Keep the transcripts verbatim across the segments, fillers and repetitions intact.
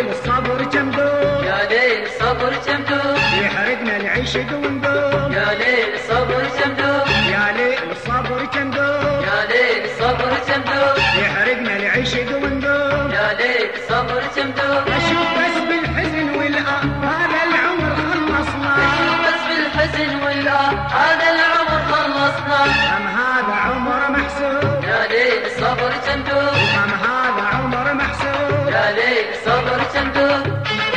ليل الصبر كم دوب، يا ليل الصبر كم دوب، يحرقنا العشق ونذوب، يا ليل الصبر كم دوب، يا ليل الصبر كم دوب، يا ليل الصبر كم دوب، يحرقنا العشق ونذوب، يا ليل الصبر كم دوب. اشوف بس بالحزن والآه هذا العمر خلصنا، اشوف بس بالحزن والآه هذا العمر خلصنا. أم هذا عمر محسوب، يا ليل الصبر كم دوب، أم هذا عمر محسوب، يا ليل الصبر كم دوب.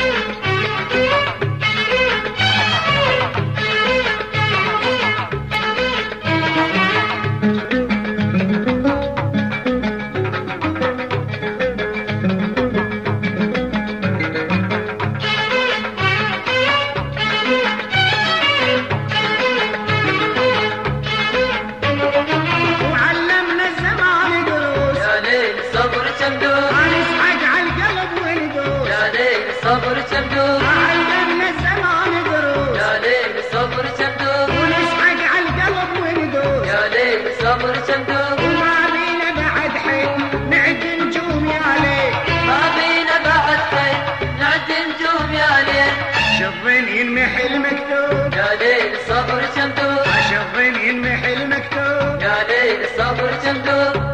وعلمنا الزمان دروس، يا ليل الصبر كم دوب، هنصعد على القلب وندوس، يا ليل الصبر كم دوب، علمنا الزمان دروس، يا ليل الصبر كم دوب، ونصعد على القلب وندوس، يا ليل الصبر كم دوب. وما بينا بعد حين نعد نجوم يا ليل، ما بينا بعد حين نعد نجوم يا ليل، شظن ينمحي المكتوب، يا ليل الصبر كم دوب، شظن ينمحي المكتوب، يا ليل الصبر كم دوب.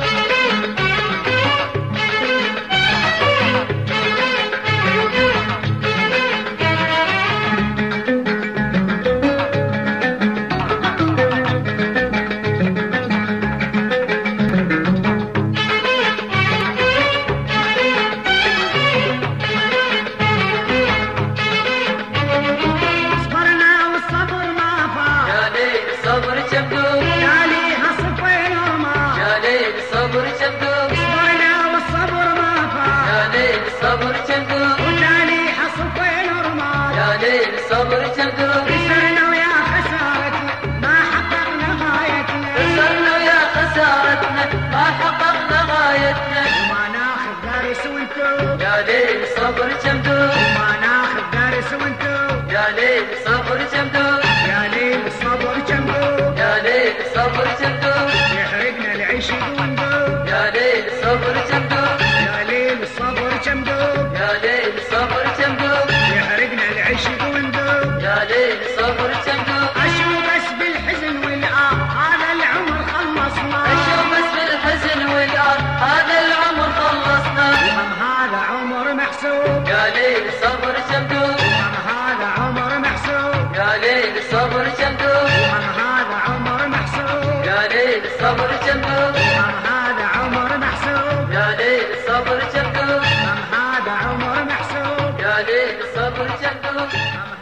صبرنا والصبر ما فات، يا ليل الصبر كم دوب، تاليها صفين ورمات، يا ليل الصبر كم دوب، صبرنا والصبر ما فات، يا ليل الصبر كم دوب، وتاليها صفين ورمات، يا ليل الصبر كم دوب. خسرنا ويا خسارتنا ما حققنا غايتنا، خسرنا ويا خسارتنا ما حققنا غايتنا. وما ناخذ دارس وانتو، يا ليل الصبر كم دوب، وما ناخذ دارس وانتو، يا ليل الصبر كم دوب، يا ليل الصبر كم دوب، يا ليل الصبر كم دوب، يحرقنا العشق وندوب، يا ليل الصبر كم دوب، يا ليل الصبر كم دوب، يا ليل الصبر كم دوب، يحرقنا العشق وندوب، يا ليل الصبر كم دوب. اشوف بس بالحزن والآه هذا العمر خلصنا، اشوف بس بالحزن والآه هذا العمر خلصنا. أم هذا عمر محسوب، يا ليل الصبر كم دوب، أم هذا عمر محسوب، يا ليل الصبر كم دوب، أم هذا عمر محسوب، يا ليل الصبر كم دوب، أم هذا عمر محسوب، يا ليل الصبر كم دوب، أم هذا عمر محسوب، يا ليل الصبر كم دوب. أم